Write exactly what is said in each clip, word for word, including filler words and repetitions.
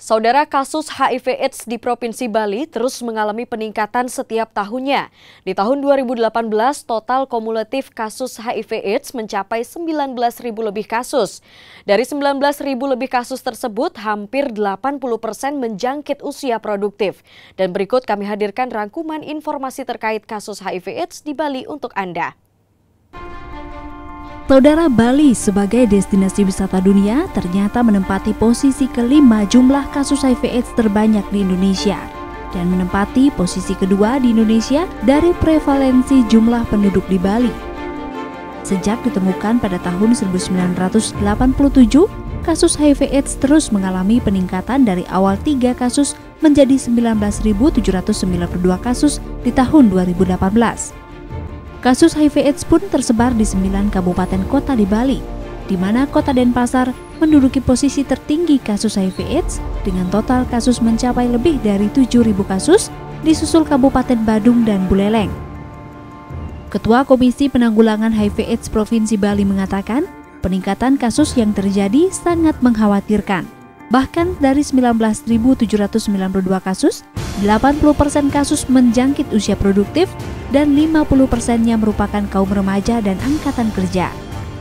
Saudara, kasus H I V AIDS di Provinsi Bali terus mengalami peningkatan setiap tahunnya. Di tahun dua ribu delapan belas, total kumulatif kasus H I V AIDS mencapai sembilan belas ribu lebih kasus. Dari sembilan belas ribu lebih kasus tersebut, hampir delapan puluh persen menjangkit usia produktif. Dan berikut kami hadirkan rangkuman informasi terkait kasus H I V AIDS di Bali untuk Anda. Saudara, Bali sebagai destinasi wisata dunia ternyata menempati posisi kelima jumlah kasus H I V AIDS terbanyak di Indonesia dan menempati posisi kedua di Indonesia dari prevalensi jumlah penduduk di Bali. Sejak ditemukan pada tahun seribu sembilan ratus delapan puluh tujuh, kasus H I V AIDS terus mengalami peningkatan dari awal tiga kasus menjadi sembilan belas ribu tujuh ratus sembilan puluh dua kasus di tahun dua ribu delapan belas. Kasus H I V AIDS pun tersebar di sembilan kabupaten kota di Bali, di mana kota Denpasar menduduki posisi tertinggi kasus H I V AIDS dengan total kasus mencapai lebih dari tujuh ribu kasus, disusul Kabupaten Badung dan Buleleng. Ketua Komisi Penanggulangan H I V AIDS Provinsi Bali mengatakan, peningkatan kasus yang terjadi sangat mengkhawatirkan. Bahkan dari sembilan belas ribu tujuh ratus sembilan puluh dua kasus, delapan puluh persen kasus menjangkit usia produktif dan lima puluh persennya merupakan kaum remaja dan angkatan kerja.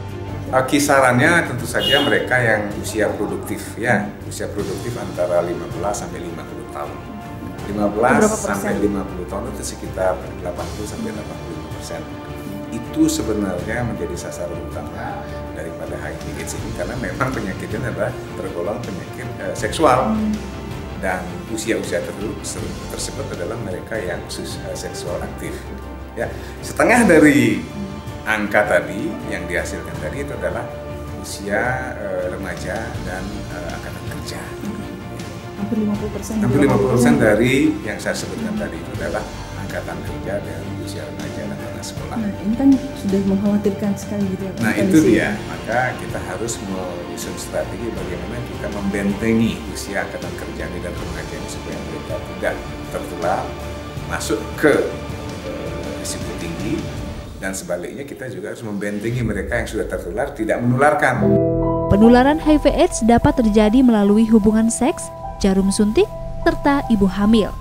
Kisarannya tentu saja mereka yang usia produktif, ya, usia produktif antara lima belas sampai lima puluh tahun. lima belas sampai lima puluh tahun itu sekitar delapan puluh sampai delapan puluh lima persen. Itu sebenarnya menjadi sasaran utama daripada H I V AIDS ini karena memang penyakitnya adalah tergolong penyakit eh, seksual. Dan usia-usia tersebut adalah mereka yang seksual aktif. Ya, setengah dari angka tadi yang dihasilkan tadi itu adalah usia e, remaja dan e, angkatan kerja. Hampir lima puluh persen. Hampir lima puluh persen dari yang saya sebutkan tadi itu adalah angkatan kerja dan usia remaja dan anak sekolah. Nah, ini kan sudah mengkhawatirkan sekali gitu ya. Nah, itu dia. Maka kita harus menyusun strategi bagaimana kita membentengi usia angkatan kerja ini dan remaja ini supaya mereka tidak tertular, masuk ke eh, risiko tinggi, dan sebaliknya kita juga harus membentengi mereka yang sudah tertular tidak menularkan. Penularan H I V AIDS dapat terjadi melalui hubungan seks, jarum suntik, serta ibu hamil.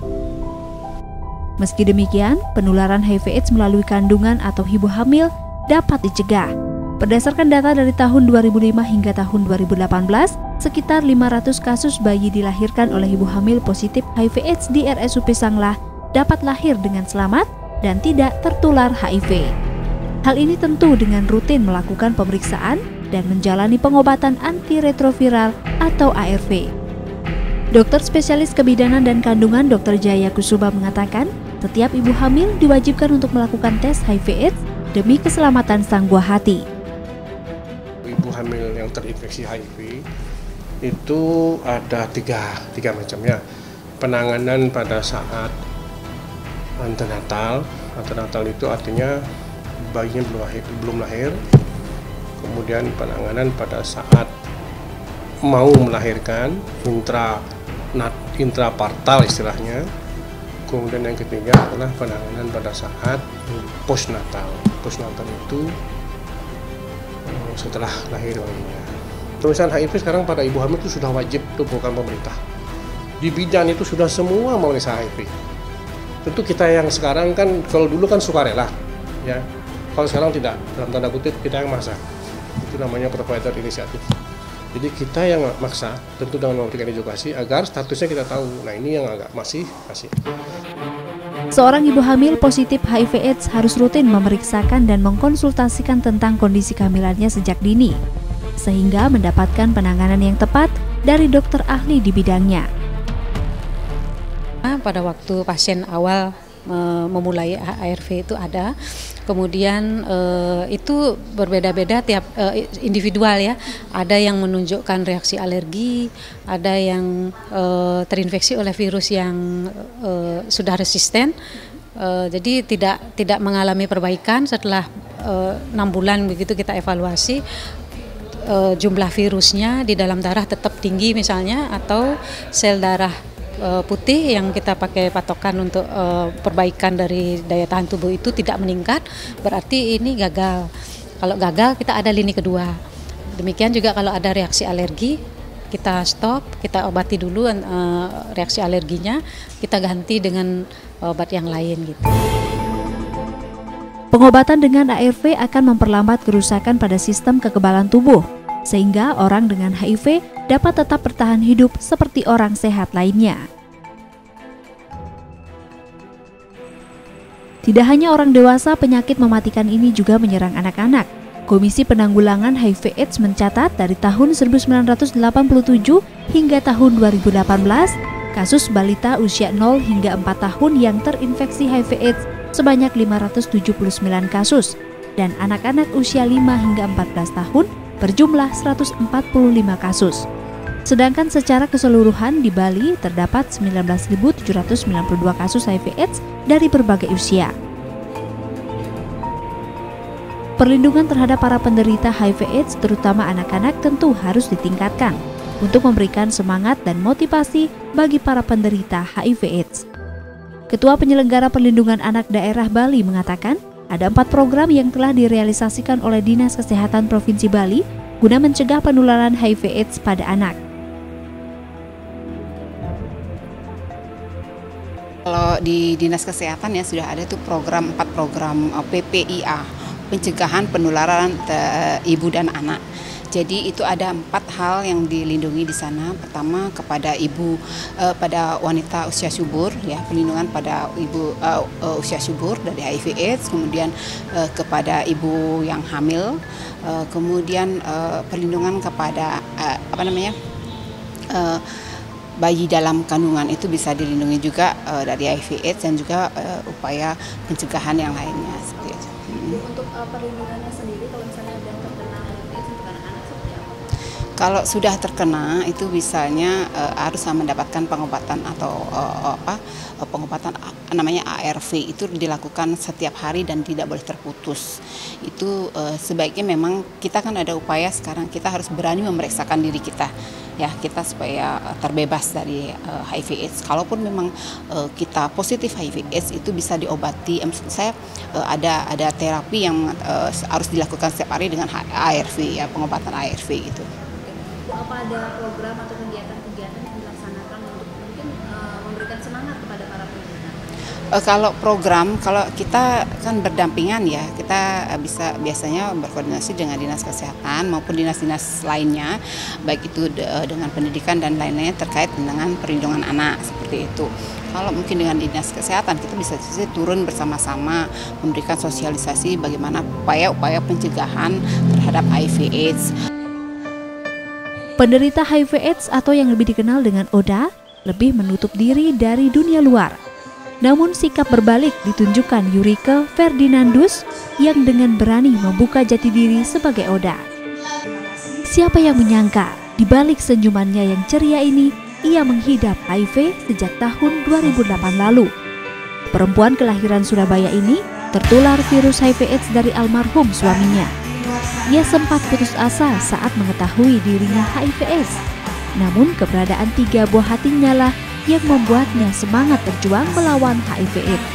Meski demikian, penularan H I V AIDS melalui kandungan atau ibu hamil dapat dicegah. Berdasarkan data dari tahun dua ribu lima hingga tahun dua ribu delapan belas, sekitar lima ratus kasus bayi dilahirkan oleh ibu hamil positif H I V AIDS di R S U P Sanglah dapat lahir dengan selamat dan tidak tertular H I V. Hal ini tentu dengan rutin melakukan pemeriksaan dan menjalani pengobatan antiretroviral atau A R V. Dokter spesialis kebidanan dan kandungan Dokter Jaya Kusuma mengatakan, setiap ibu hamil diwajibkan untuk melakukan tes H I V AIDS demi keselamatan sang buah hati. Ibu hamil yang terinfeksi H I V itu ada tiga, tiga macam ya. Penanganan pada saat antenatal, antenatal itu artinya bayinya belum lahir, belum lahir. Kemudian penanganan pada saat mau melahirkan, intra intrapartal istilahnya. Kemudian yang ketiga adalah penanganan pada saat postnatal. Postnatal itu setelah lahir bayinya. Pemeriksaan H I V sekarang pada ibu hamil itu sudah wajib itu bukan pemerintah. Di bidan itu sudah semua memeriksa H I V. Tentu kita yang sekarang kan, kalau dulu kan sukarela, ya. Kalau sekarang tidak, dalam tanda kutip kita yang maksa. Itu namanya provider inisiatif. Jadi kita yang maksa, tentu dengan memberikan edukasi agar statusnya kita tahu. Nah, ini yang agak masih masih. Seorang ibu hamil positif H I V AIDS harus rutin memeriksakan dan mengkonsultasikan tentang kondisi kehamilannya sejak dini, sehingga mendapatkan penanganan yang tepat dari dokter ahli di bidangnya. Pada waktu pasien awal memulai A R V itu ada, kemudian eh, itu berbeda-beda tiap eh, individual ya. Ada yang menunjukkan reaksi alergi, ada yang eh, terinfeksi oleh virus yang eh, sudah resisten. Eh, jadi tidak tidak mengalami perbaikan setelah enam bulan begitu kita evaluasi. Eh, jumlah virusnya di dalam darah tetap tinggi misalnya, atau sel darah putih yang kita pakai patokan untuk uh, perbaikan dari daya tahan tubuh itu tidak meningkat, berarti ini gagal. Kalau gagal kita ada lini kedua. Demikian juga kalau ada reaksi alergi, kita stop, kita obati dulu uh, reaksi alerginya, kita ganti dengan obat yang lain gitu. Pengobatan dengan A R V akan memperlambat kerusakan pada sistem kekebalan tubuh, sehingga orang dengan H I V dapat tetap bertahan hidup seperti orang sehat lainnya. Tidak hanya orang dewasa, penyakit mematikan ini juga menyerang anak-anak. Komisi Penanggulangan H I V AIDS mencatat dari tahun seribu sembilan ratus delapan puluh tujuh hingga tahun dua ribu delapan belas, kasus balita usia nol hingga empat tahun yang terinfeksi H I V AIDS sebanyak lima ratus tujuh puluh sembilan kasus, dan anak-anak usia lima hingga empat belas tahun berjumlah seratus empat puluh lima kasus. Sedangkan secara keseluruhan di Bali terdapat sembilan belas ribu tujuh ratus sembilan puluh dua kasus H I V AIDS dari berbagai usia. Perlindungan terhadap para penderita H I V AIDS, terutama anak-anak, tentu harus ditingkatkan untuk memberikan semangat dan motivasi bagi para penderita H I V AIDS. Ketua Penyelenggara Perlindungan Anak Daerah Bali mengatakan, ada empat program yang telah direalisasikan oleh Dinas Kesehatan Provinsi Bali guna mencegah penularan H I V AIDS pada anak. Kalau di Dinas Kesehatan ya sudah ada tuh program empat program P P I A, pencegahan penularan ibu dan anak. Jadi itu ada empat hal yang dilindungi di sana. Pertama kepada ibu, eh, pada wanita usia subur, ya perlindungan pada ibu uh, uh, usia subur dari H I V AIDS. Kemudian uh, kepada ibu yang hamil, uh, kemudian uh, perlindungan kepada uh, apa namanya uh, bayi dalam kandungan itu bisa dilindungi juga uh, dari H I V AIDS, dan juga uh, upaya pencegahan yang lainnya seperti itu. Hmm. Untuk uh, perlindungannya sendiri, kalau misalnya sudah terkena H I V AIDS untuk anak-anak seperti apa? Kalau sudah terkena itu misalnya uh, harus mendapatkan pengobatan atau uh, apa uh, pengobatan uh, namanya A R V, itu dilakukan setiap hari dan tidak boleh terputus. Itu uh, sebaiknya memang kita kan ada upaya sekarang, kita harus berani memeriksakan diri kita, ya kita supaya uh, terbebas dari uh, H I V AIDS. Kalaupun memang uh, kita positif H I V AIDS, itu bisa diobati. Maksud saya uh, ada ada terapi yang uh, harus dilakukan setiap hari dengan A R V, ya pengobatan A R V itu. Apa ada program atau kegiatan-kegiatan yang dilaksanakan untuk mungkin uh, memberikan semangat kepada para penderita? Uh, kalau program, kalau kita kan berdampingan ya, kita bisa biasanya berkoordinasi dengan dinas kesehatan maupun dinas-dinas lainnya, baik itu de, dengan pendidikan dan lain-lainnya terkait dengan perlindungan anak seperti itu. Kalau mungkin dengan dinas kesehatan kita bisa turun bersama-sama memberikan sosialisasi bagaimana upaya-upaya pencegahan terhadap H I V AIDS. Penderita H I V AIDS atau yang lebih dikenal dengan O D A lebih menutup diri dari dunia luar. Namun sikap berbalik ditunjukkan Yurike Ferdinandus yang dengan berani membuka jati diri sebagai O D A. Siapa yang menyangka di balik senyumannya yang ceria ini, ia menghidap H I V sejak tahun dua ribu delapan lalu. Perempuan kelahiran Surabaya ini tertular virus H I V AIDS dari almarhum suaminya. Ia sempat putus asa saat mengetahui dirinya H I V AIDS. Namun keberadaan tiga buah hatinya lah yang membuatnya semangat berjuang melawan H I V AIDS.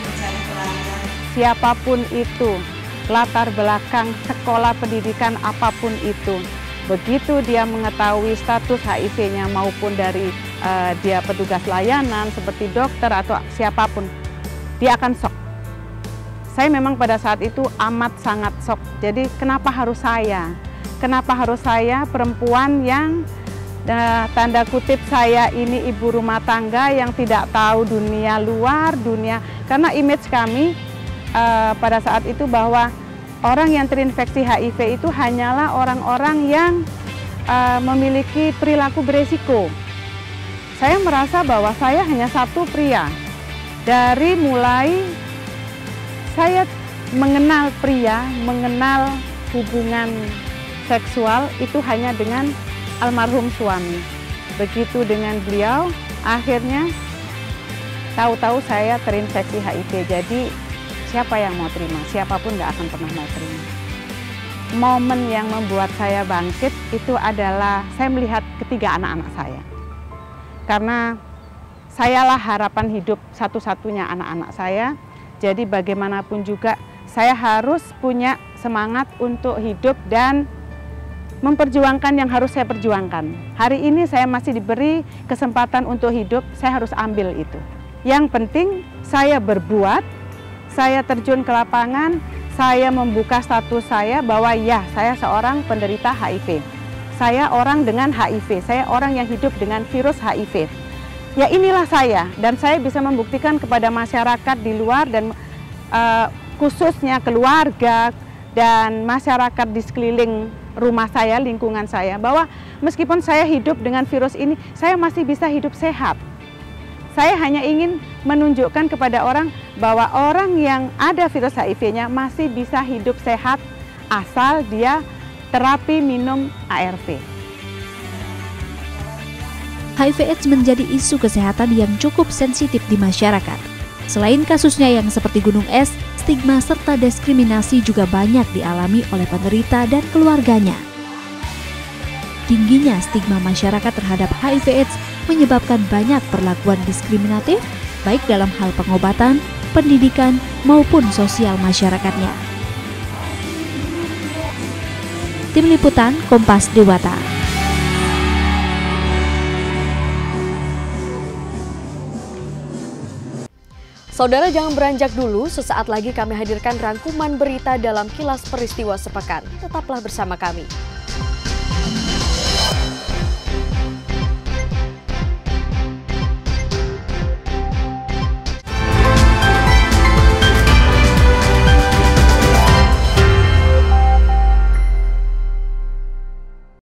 Siapapun itu, latar belakang sekolah pendidikan apapun itu, begitu dia mengetahui status H I V-nya maupun dari uh, dia petugas layanan seperti dokter atau siapapun, dia akan shock. Saya memang pada saat itu amat sangat shock. Jadi kenapa harus saya? Kenapa harus saya perempuan yang uh, tanda kutip saya ini ibu rumah tangga yang tidak tahu dunia luar, dunia. Karena image kami uh, pada saat itu bahwa orang yang terinfeksi H I V itu hanyalah orang-orang yang uh, memiliki perilaku beresiko. Saya merasa bahwa saya hanya satu pria. Dari mulai saya mengenal pria, mengenal hubungan seksual itu hanya dengan almarhum suami. Begitu dengan beliau, akhirnya tahu-tahu saya terinfeksi H I V. Jadi siapa yang mau terima? Siapapun nggak akan pernah mau terima. Momen yang membuat saya bangkit itu adalah saya melihat ketiga anak-anak saya. Karena sayalah harapan hidup satu-satunya anak-anak saya. Jadi bagaimanapun juga saya harus punya semangat untuk hidup dan memperjuangkan yang harus saya perjuangkan. Hari ini saya masih diberi kesempatan untuk hidup, saya harus ambil itu. Yang penting saya berbuat, saya terjun ke lapangan, saya membuka status saya bahwa ya, saya seorang penderita H I V. Saya orang dengan H I V, saya orang yang hidup dengan virus H I V. Ya inilah saya, dan saya bisa membuktikan kepada masyarakat di luar dan uh, khususnya keluarga dan masyarakat di sekeliling rumah saya, lingkungan saya, bahwa meskipun saya hidup dengan virus ini, saya masih bisa hidup sehat. Saya hanya ingin menunjukkan kepada orang bahwa orang yang ada virus H I V-nya masih bisa hidup sehat asal dia terapi minum A R V. H I V AIDS menjadi isu kesehatan yang cukup sensitif di masyarakat. Selain kasusnya yang seperti gunung es, stigma serta diskriminasi juga banyak dialami oleh penderita dan keluarganya. Tingginya stigma masyarakat terhadap H I V AIDS menyebabkan banyak perlakuan diskriminatif, baik dalam hal pengobatan, pendidikan, maupun sosial masyarakatnya. Tim Liputan Kompas Dewata. Saudara jangan beranjak dulu, sesaat lagi kami hadirkan rangkuman berita dalam Kilas Peristiwa Sepekan. Tetaplah bersama kami.